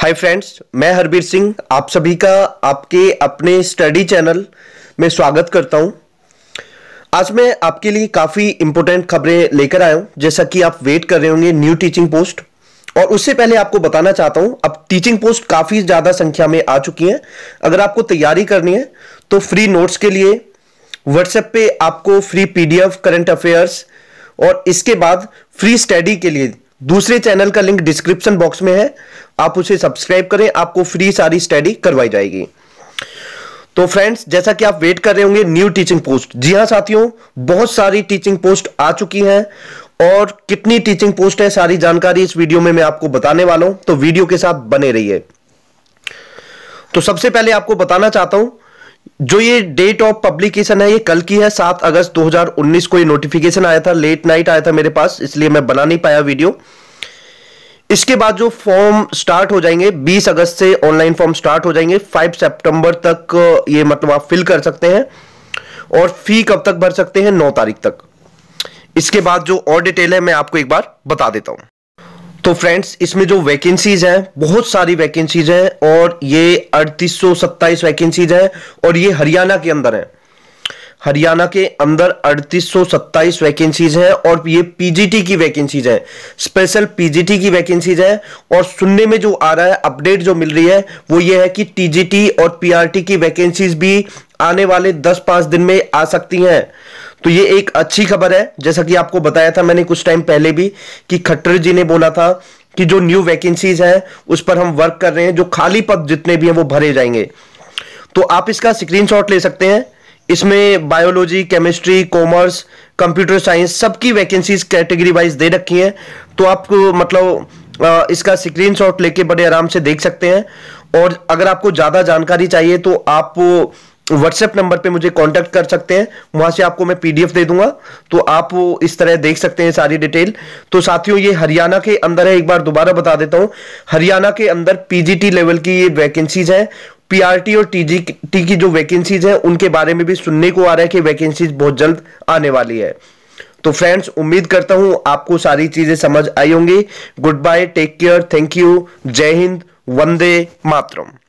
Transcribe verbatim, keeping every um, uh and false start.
Hi friends, मैं हरबीर सिंह आप सभी का आपके अपने स्टडी चैनल में स्वागत करता हूं। आज मैं आपके लिए काफ़ी इंपॉर्टेंट खबरें लेकर आया हूं, जैसा कि आप वेट कर रहे होंगे न्यू टीचिंग पोस्ट। और उससे पहले आपको बताना चाहता हूं, अब टीचिंग पोस्ट काफ़ी ज़्यादा संख्या में आ चुकी हैं। अगर आपको तैयारी करनी है तो फ्री नोट्स के लिए व्हाट्सएप पे आपको फ्री पीडीएफ करंट अफेयर्स और इसके बाद फ्री स्टडी के लिए दूसरे चैनल का लिंक डिस्क्रिप्शन बॉक्स में है, आप उसे सब्सक्राइब करें, आपको फ्री सारी स्टडी करवाई जाएगी। तो फ्रेंड्स, जैसा कि आप वेट कर रहे होंगे न्यू टीचिंग पोस्ट, जी हां साथियों, बहुत सारी टीचिंग पोस्ट आ चुकी हैं और कितनी टीचिंग पोस्ट है सारी जानकारी इस वीडियो में मैं आपको बताने वाला हूं, तो वीडियो के साथ बने रहिए। तो सबसे पहले आपको बताना चाहता हूं, जो ये डेट ऑफ पब्लिकेशन है ये कल की है, सात अगस्त दो हज़ार उन्नीस को ये नोटिफिकेशन आया था, लेट नाइट आया था मेरे पास, इसलिए मैं बना नहीं पाया वीडियो। इसके बाद जो फॉर्म स्टार्ट हो जाएंगे बीस अगस्त से ऑनलाइन फॉर्म स्टार्ट हो जाएंगे, पाँच सितंबर तक ये मतलब आप फिल कर सकते हैं और फी कब तक भर सकते हैं, नौ तारीख तक। इसके बाद जो और डिटेल है मैं आपको एक बार बता देता हूं। तो फ्रेंड्स, इसमें जो वैकेंसीज हैं बहुत सारी वैकेंसीज हैं और ये अड़तीस सौ सत्ताईस वैकेंसीज हैं और ये हरियाणा के अंदर है। हरियाणा के अंदर अड़तीस सौ सत्ताईस वैकेंसीज हैं और ये पीजीटी की वैकेंसीज हैं, स्पेशल पीजीटी की वैकेंसीज हैं। और सुनने में जो आ रहा है, अपडेट जो मिल रही है वो ये है कि टीजीटी और पीआरटी की वैकेंसीज भी आने वाले दस पांच दिन में आ सकती हैं। तो ये एक अच्छी खबर है। जैसा कि आपको बताया था मैंने कुछ टाइम पहले भी कि खट्टर जी ने बोला था कि जो न्यू वैकेंसीज हैं उस पर हम वर्क कर रहे हैं, जो खाली पद जितने भी हैं वो भरे जाएंगे। तो आप इसका स्क्रीनशॉट ले सकते हैं। इसमें biology, chemistry, commerce, computer science सबकी वैकेंसीज कैटेगरी वाइज दे रखी हैं। तो आपको मतलब इसका स्क्रीनशॉट लेके बड़े आराम से देख सकते हैं। और अगर आपको ज्यादा जानकारी चाहिए तो आप व्हाट्सएप नंबर पे मुझे कांटेक्ट कर सकते हैं, वहां से आपको मैं पीडीएफ दे दूंगा, तो आप इस तरह देख सकते हैं सारी डिटेल। तो साथियों, ये हरियाणा के अंदर है, एक बार दोबारा बता देता हूं, हरियाणा के अंदर पीजीटी लेवल की ये वैकेंसीज है। पीआरटी और टीजीटी की जो वैकेंसीज है उनके बारे में भी सुनने को आ रहा है कि वैकेंसीज बहुत जल्द आने वाली है। तो फ्रेंड्स, उम्मीद करता हूं आपको सारी चीजें समझ आई होंगी। Good bye, take care, thank you, जय हिंद, वंदे मातरम।